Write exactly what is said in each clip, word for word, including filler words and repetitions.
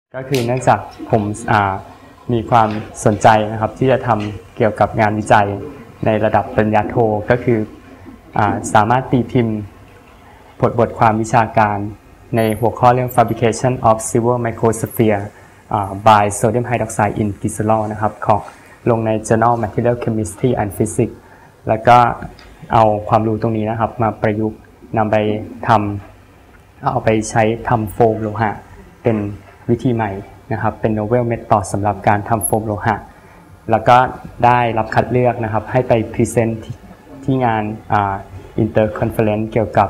ก็คือเนื่องจากผมมีความสนใจนะครับที่จะทำเกี่ยวกับงานวิจัยในระดับปริญญาโทก็คือสามารถตีพิมพ์บทบทความวิชาการในหัวข้อเรื่อง fabrication of silver microsphere by sodium hydroxide in glycerol นะครับของลงใน Journal Material Chemistry and Physics แล้วก็เอาความรู้ตรงนี้นะครับมาประยุกต์นำไปทำเอาไปใช้ทำโฟมโลหะเป็นวิธีใหม่นะครับเป็น novel method สำหรับการทำโฟมโลหะแล้วก็ได้รับคัดเลือกนะครับให้ไปพรีเซนต์ที่งาน Inter Conference เกี่ยวกับ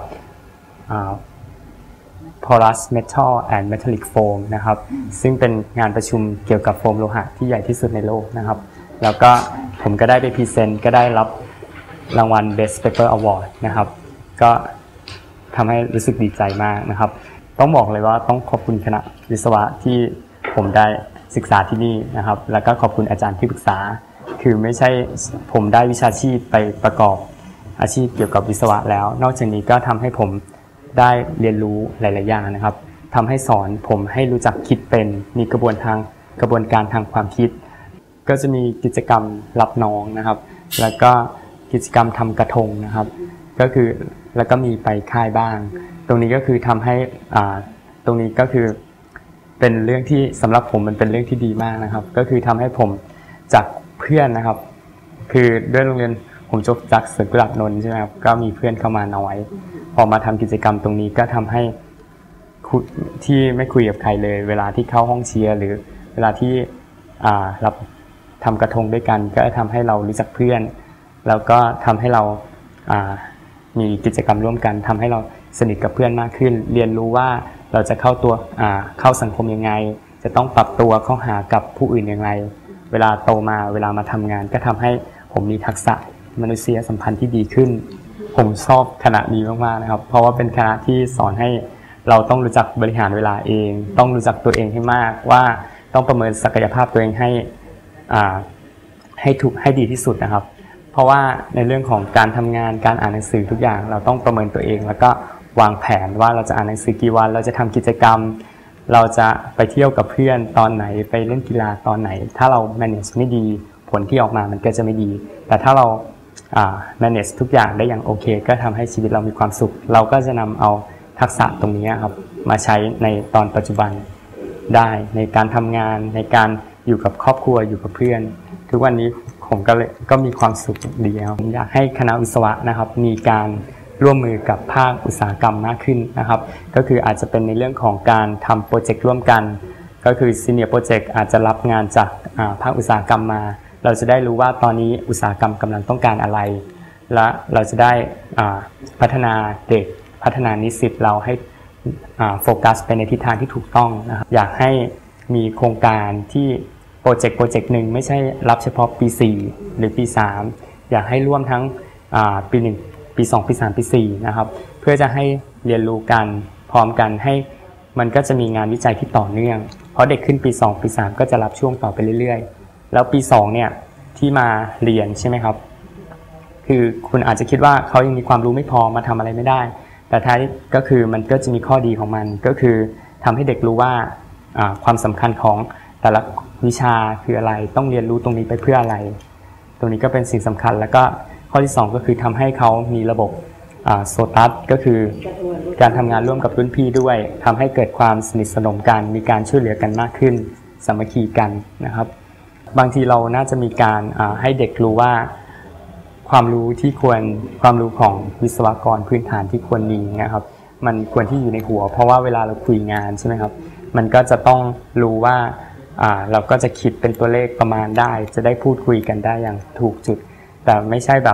porous metal and metallic foam นะครับซึ่งเป็นงานประชุมเกี่ยวกับโฟมโลหะที่ใหญ่ที่สุดในโลกนะครับแล้วก็ผมก็ได้ไปพรีเซนต์ก็ได้รับรางวัล Best Paper Award นะครับก็ทำให้รู้สึกดีใจมากนะครับต้องบอกเลยว่าต้องขอบคุณคณะวิศวะที่ผมได้ศึกษาที่นี่นะครับแล้วก็ขอบคุณอาจารย์ที่ปรึกษาคือไม่ใช่ผมได้วิชาชีพไปประกอบอาชีพเกี่ยวกับวิศวะแล้วนอกจากนี้ก็ทำให้ผมได้เรียนรู้หลายๆอย่างนะครับทำให้สอนผมให้รู้จักคิดเป็นมีกระบวนทางกระบวนการทางความคิดก็จะมีกิจกรรมรับน้องนะครับแล้วก็กิจกรรมทำกระทงนะครับก็คือแล้วก็มีไปค่ายบ้างตรงนี้ก็คือทำให้อ่าตรงนี้ก็คือเป็นเรื่องที่สำหรับผมมันเป็นเรื่องที่ดีมากนะครับก็คือทำให้ผมจากเพื่อนนะครับคือด้วยโรงเรียนผมจบจากสวนกุหลาบนนท์ใช่ไหมครับก็มีเพื่อนเข้ามาน้อยพอมาทำกิจกรรมตรงนี้ก็ทำให้ที่ไม่คุยกับใครเลยเวลาที่เข้าห้องเชียร์หรือเวลาที่อ่ารับทำกระทงด้วยกันก็ทำให้เรารู้จักเพื่อนแล้วก็ทำให้เราอ่ามีกิจกรรมร่วมกันทำให้เราสนิทกับเพื่อนมากขึ้นเรียนรู้ว่าเราจะเข้าตัวอ่าเข้าสังคมยังไงจะต้องปรับตัวเข้าหากับผู้อื่นยังไงเวลาโตมาเวลามาทำงานก็ทำให้ผมมีทักษะมนุษยสัมพันธ์ที่ดีขึ้นผมชอบคณะนี้มากๆนะครับเพราะว่าเป็นคณะที่สอนให้เราต้องรู้จักบริหารเวลาเองต้องรู้จักตัวเองให้มากว่าต้องประเมินศักยภาพตัวเองให้อ่าให้ถูกให้ดีที่สุดนะครับเพราะว่าในเรื่องของการทำงานการอ่านหนังสือทุกอย่างเราต้องประเมินตัวเองแล้วก็วางแผนว่าเราจะอ่านหนังสือกี่วันเราจะทำกิจกรรมเราจะไปเที่ยวกับเพื่อนตอนไหนไปเล่นกีฬาตอนไหนถ้าเรา manage ไม่ดีผลที่ออกมามันก็จะไม่ดีแต่ถ้าเราอ่า manage ทุกอย่างได้อย่างโอเคก็ทำให้ชีวิตเรามีความสุขเราก็จะนำเอาทักษะตรงนี้ครับมาใช้ในตอนปัจจุบันได้ในการทำงานในการอยู่กับครอบครัวอยู่กับเพื่อนทุกวันนี้ผมก็เลยก็มีความสุขดีครับผมอยากให้คณะวิศวะนะครับมีการร่วมมือกับภาคอุตสาหกรรมมากขึ้นนะครับก็คืออาจจะเป็นในเรื่องของการทำโปรเจกต์ร่วมกันก็คือซีเนียร์โปรเจกต์อาจจะรับงานจากภาคอุตสาหกรรมมาเราจะได้รู้ว่าตอนนี้อุตสาหกรรมกำลังต้องการอะไรและเราจะได้พัฒนาเด็กพัฒนานิสิตเราให้โฟกัสไปในทิศทางที่ถูกต้องนะครับอยากให้มีโครงการที่โปรเจกต์โปรเจกต์หนึ่งไม่ใช่รับเฉพาะปีสี่หรือปีสามอยากให้ร่วมทั้งปีหนึ่งปีสองปีสามปีสี่นะครับเพื่อจะให้เรียนรู้กันพร้อมกันให้มันก็จะมีงานวิจัยที่ต่อเนื่องเพราะเด็กขึ้นปีสองปีสามก็จะรับช่วงต่อไปเรื่อยๆแล้วปีสองเนี่ยที่มาเรียนใช่ไหมครับคือคุณอาจจะคิดว่าเขายังมีความรู้ไม่พอมาทำอะไรไม่ได้แต่ท้ายก็คือมันก็จะมีข้อดีของมันก็คือทำให้เด็กรู้ว่าความสำคัญของแต่ละวิชาคืออะไรต้องเรียนรู้ตรงนี้ไปเพื่ออะไรตรงนี้ก็เป็นสิ่งสำคัญแล้วก็ข้อที่สองก็คือทำให้เขามีระบบโซตัสก็คือการทำงานร่วมกับรุ่นพี่ด้วยทำให้เกิดความสนิทสนมกันมีการช่วยเหลือกันมากขึ้นสามัคคีกันนะครับบางทีเราน่าจะมีการให้เด็กรู้ว่าความรู้ที่ควรความรู้ของวิศวกรพื้นฐานที่ควรมีนะครับมันควรที่อยู่ในหัวเพราะว่าเวลาเราคุยงานใช่ไหมครับมันก็จะต้องรู้ว่าเราก็จะคิดเป็นตัวเลขประมาณได้จะได้พูดคุยกันได้อย่างถูกจุดแต่ไม่ใช่แบบ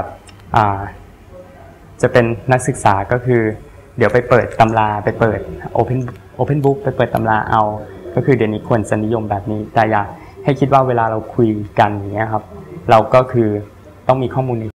จะเป็นนักศึกษาก็คือเดี๋ยวไปเปิดตำราไปเปิด Open Open Book ไปเปิดตำราเอาก็คือเดี๋ยวนี้ควรจะนิยมแบบนี้แต่อยากให้คิดว่าเวลาเราคุยกันอย่างเงี้ยครับเราก็คือต้องมีข้อมูลใน